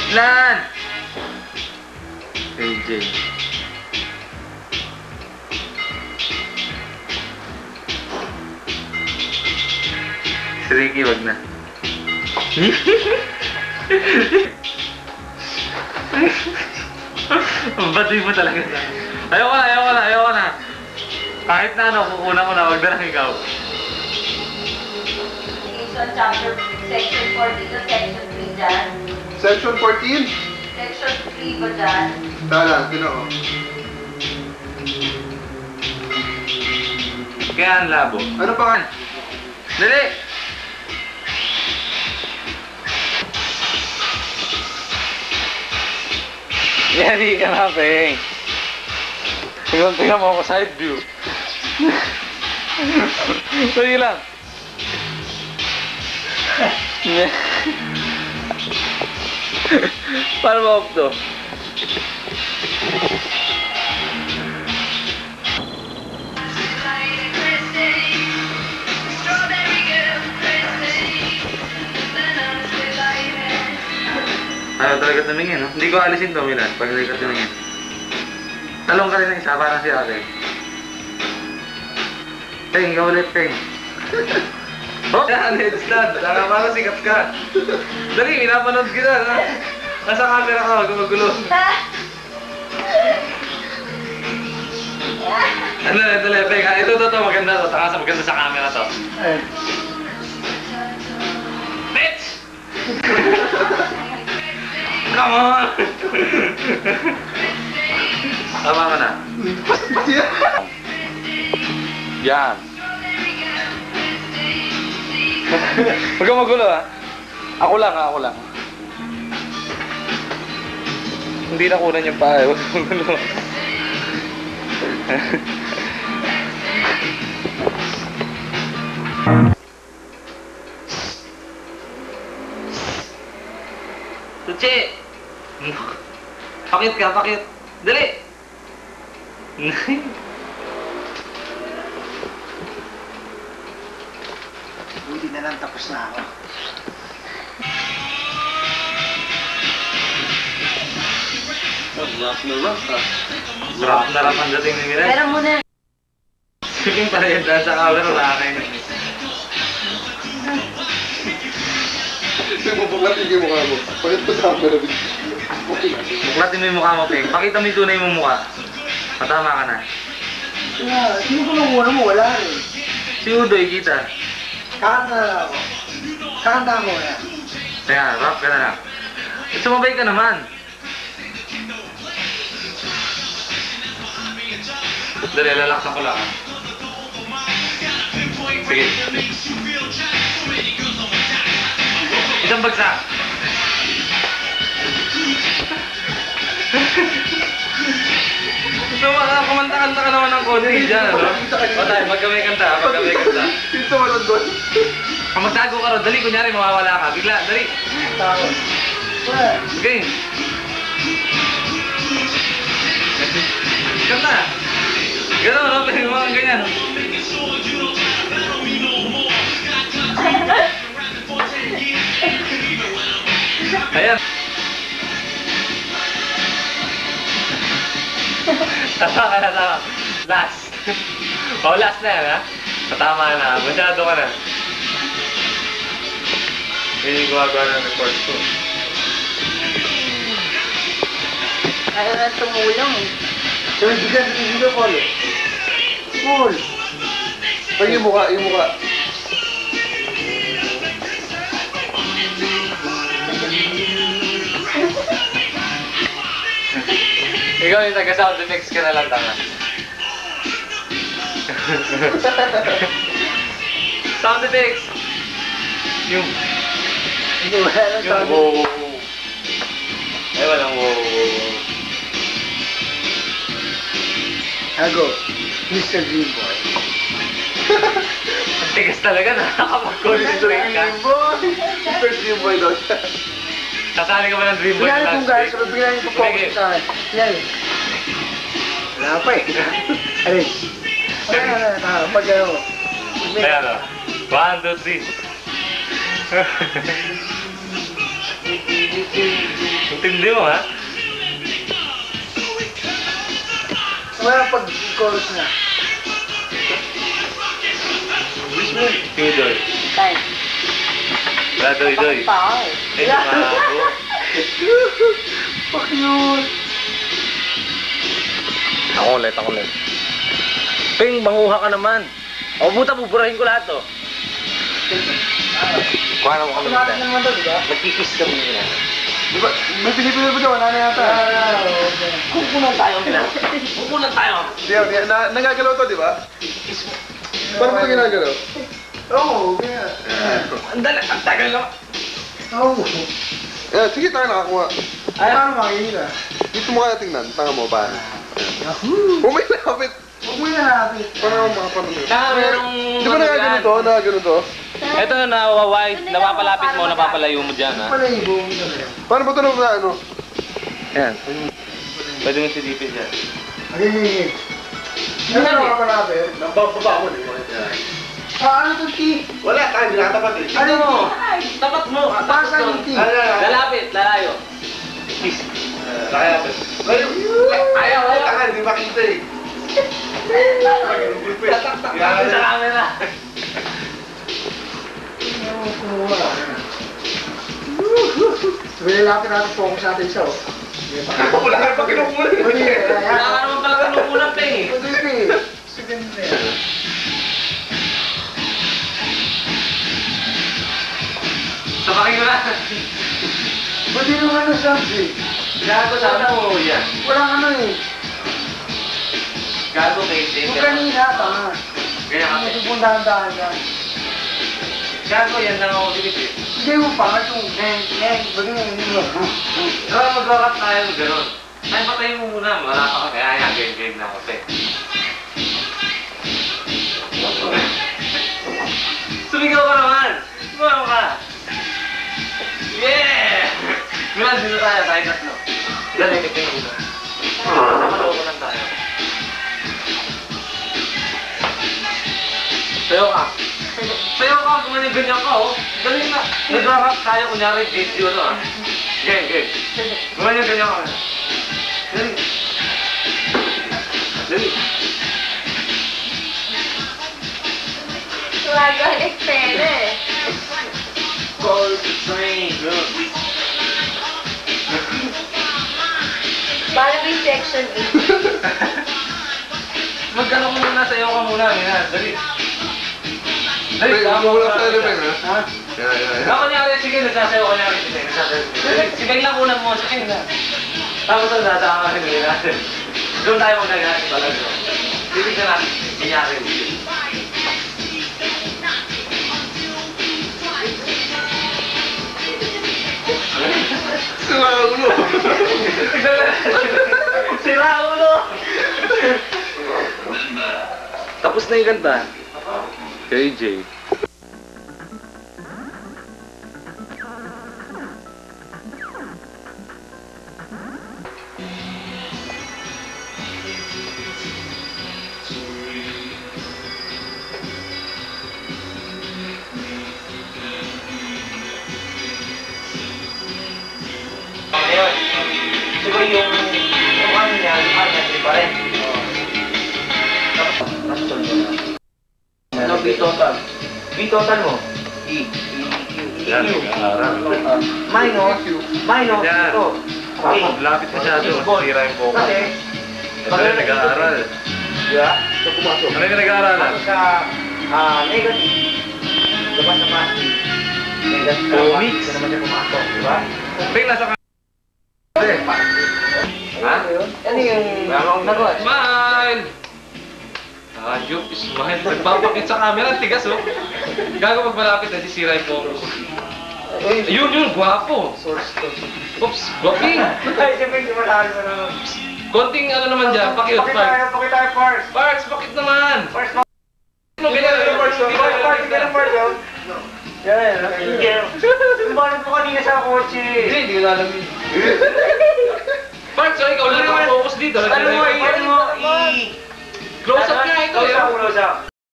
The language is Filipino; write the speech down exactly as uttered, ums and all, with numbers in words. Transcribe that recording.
Lan! A J. Si Ricky, wag na. Baduy mo talaga na. Ayoko na, ayoko na, ayoko na. Kahit na ano, kukunan ko na, wag na lang ikaw. Section chapter, section fourteen to section three dyan. Section fourteen? Section three ba dyan? Tara, tino ko. Kaya ang labo. Ano pa kan? Dali! Yari ka na, Peng. Tingnan, tingnan mo ako side view. Sige lang. Paano ba off to? Ayaw talaga tumingin, no? Hindi ko alisin to, Milan, pag hindi ka tumingin. Talong ka rin ng isa, parang si ate. Peng, ikaw ulit, Peng. Oh! Yan, headstand. Saka parang sikat ka. Dali, minapanood kita, no? Nasa camera ka, gumagulo. Ano, ito, Peng, ha? Ito, ito, ito, maganda to. Taka sa maganda sa camera to. Bitch! Come on! Tama ka na. Yan. Huwag kang magulo, ha? Ako lang, ha? Ako lang. Hindi na kunan yung paa, eh. Huwag kang magulo. Tuchi! Pakit ka, pakit. Dali! Buti na lang tapos na ako. Rock na rock, ha? Sarap na rap ang dating ni Miren. Pero muna. Sige pala yun, dahil sa camera, wala kayo na. Buklatin yung mukha mo. Pakit pa sa camera. Buklatin mo yung mukha mo, Peng. Pakita mo yung tunay mong mukha. Matama ka na. Kaya, sino ko nung una mo? Wala rin. Si Udoy, kita. Kakanta na ako. Kakanta mo na. Kaya, rap ka na lang. Sumabay ka naman. Dali, lalaksan ko lang, ha? Sige. Isang bagsak. Gusto mo ka, kumanta-kanta ka naman ng konti dyan, ano? O tayo, magkamay kanta, magkamay kanta. Dito mo lang doon. Kung magtago ka ron, dali, kunyari mawawala ka. Bigla, dali. Tapos. Wala. Okay. Kanta. Gano'n, no? Pero mga ganyan. Ayan. Tama ka na, tama. Last. Oh, last na yan, ha? Tama na. Masyado ka na. Hindi gumagawa ng record ko. Ayaw na tumulong eh. So, hindi ka hindi ka Paul. Paul. Pag yung mukha, yung mukha. Ikaw yung taga-sound effects ka na lang, tama. Sound effects! Yung... Hindi, wala lang Yung sabi. wow, wow, wow. Ay, walang wow, wow, wow. Hago, Mister Dreamboy. Ang tigas talaga, nakakapag-concentrate ka. Mister Dreamboy daw siya. Kasali ka ba ng Dreamboy Bigla na na last kung guys, week? bigla na yung focus sa akin. Yan. Wala pa eh. Alis. Wala na, ah, pag ano. Ayan o. One, two, three. Intindi mo, ha? Wala pag-chorus na. Wish mo. Sige, Doy. Time. Wala, Doy, Doy. Pao. Ay, nakako. Fuck you. Ako ulit, ako ulit. Ping, manguha ka naman. O, buta, buburahin ko lahat, to. Kuha na mo kami Automatic nila. naman to, di ba? Nagkikis kami nila. Di ba? May pinipili mo doon, ano yata? Kukunan tayo, nila. Kukunan tayo. Di ba? Na, nagagalaw to, di ba? Paano mo ito ginagalaw? Oo, kaya. Ang dala, ang tagal lang. Oo. Eh, sige tayo nakakuha. Ay, paano makikita? Dito mo kaya tingnan, tanga mo ba? Yahoo! Kung may lapit, Huwag mo na natin. paano mo makapanood? Ah, merong Di ba nagagano to? Nagagano to? Ito na nawawide, napapalapit mo, napapalayo mo dyan, ha? Pala yung buong ito na yun. Paano ba ito na ano? Yan. Pwede mo si D P dyan. Agigigig. Ano na makakalapit? Nababa mo, di mo Ah, ano to, T? Wala, tayo, nakatapat eh. Ano mo? Tapat mo, Basa yung T. Lalapit, lalayo. Kiss. Nakayapit. Ayaw, ayaw. Taka, hindi makita eh. Tatak-tak namin sa camera. Ano kumuha? Sabi natin natin focus natin isa, oh. Wala ka pa kinukuli. Pwede, Wala ka ayan. naman pala kinukulang pa eh. Pwede, T. Sige na yan. Sabakin mo na. Pwede naman na sabi. Gago sa mo yan. Walang ano eh. Gago kay Yung kanina, tanga. Ganyan Ano kasi. yung pundahan-dahan yan? Gago yan lang ako dibit eh. Hindi mo pa, yung neng, neng, bagay yung nilo. Kaya mag-rock tayo gano'n. Ay, patayin mo muna. Wala pa ka. Kaya yan, game-game na ako. Te. Sumigaw ka naman. Sumaw ka. Yeah! Milan, dito tayo. Tayo tatlo. Ilan yung tingin dito? Maloko lang tayo. Sayo ka. Sayo ka. Kung ganyan ka, oh. Galing na. Nag-rock tayo. Kunyari, video na, ah. Game, game. Gumanyan ganyan ka. Dali. Dali. Lago ang eksena eh. Cold train. Parang may section eight. Magkano mo muna, sayo ka muna. Yan, dali. Dali, Hey, kamo wala sa eleven, ha? Ha? Yeah, yeah, yeah. Ako niya rin, sige, nagsasayo ko niya rin. Sige, nagsasayo. Sige, sige lang unang mo, sige na. Tapos ang dadaan ka rin natin. Doon tayo muna natin talaga. Titignan natin, nangyari ulit. Sira ulo. Sira ulo! Tapos na yung kanta. K J. Ngayon, siguro yung yung ano niya, yung ano niya, di pa rin. Tapos, nasol mo na. Ano, B total? B total mo? E. Yan, nag-aaral. Minus, minus, Yan. ito. Okay. Lapit masyado, Baseball. sira yung focus. Kasi, Ito yung nag-aaral. di ba? Ito pumasok. Ano yung nag-aaralan? Ano sa ah, negative, labas na positive. Negative, Comics. Ito naman siya pumasok, di ba? Ping, nasa ka... Ha? Ano yung nagawa? Smile! Ayup, smile. Nagpapakit sa camera, ang tigas oh. Gago pag malapit na sisira yung focus. Yun yun, gwapo. Source to. Oops, gwaping. Ay, siyempre hindi mo lahat mo naman. Konting ano naman dyan, pakiot, Pakita Parks. tayo, pakita tayo, Parks. Parks, bakit naman? Parks, Ano ganyan yung Parks? Parks, Parks, sige lang, Parks, oh. Yan, yan. Lumalan po kanina sa kotse. Hindi, hindi ko na alam yun. Parks, oh, ikaw lang ang focus dito. Ano mo, i- ano mo, i- Close up nga ito, Close up, eh. close up.